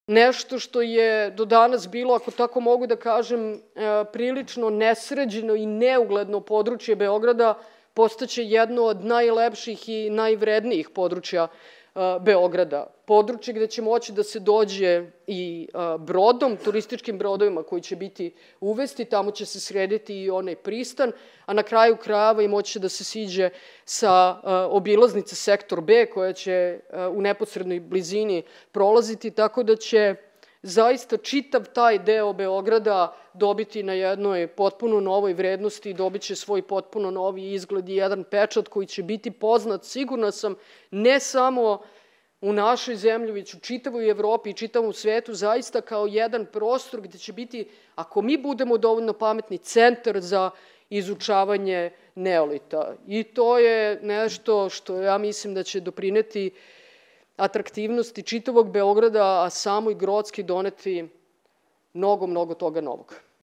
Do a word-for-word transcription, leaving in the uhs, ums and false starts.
nešto što je do danas bilo, ako tako mogu da kažem, prilično nesređeno i neugledno područje Beograda, postaće jedno od najlepših i najvrednijih područja Beograda. Područje gde će moći da se dođe i brodom, turističkim brodovima koji će biti uvesti, tamo će se srediti i onaj pristan, a na kraju krajeva i moći će da se siđe sa obilaznice Sektor B koja će u neposrednoj blizini prolaziti, tako da će zaista čitav taj deo Beograda dobiti na jednoj potpuno novoj vrednosti i dobit će svoj potpuno novi izgled i jedan pečat koji će biti poznat, sigurna sam, ne samo u našoj zemlji, već u čitavoj Evropi i čitavom svetu, zaista kao jedan prostor gde će biti, ako mi budemo dovoljno pametni, centar za izučavanje neolita. I to je nešto što ja mislim da će doprineti atraktivnosti čitavog Beograda, a samoj Grocki doneti mnogo, mnogo toga novog.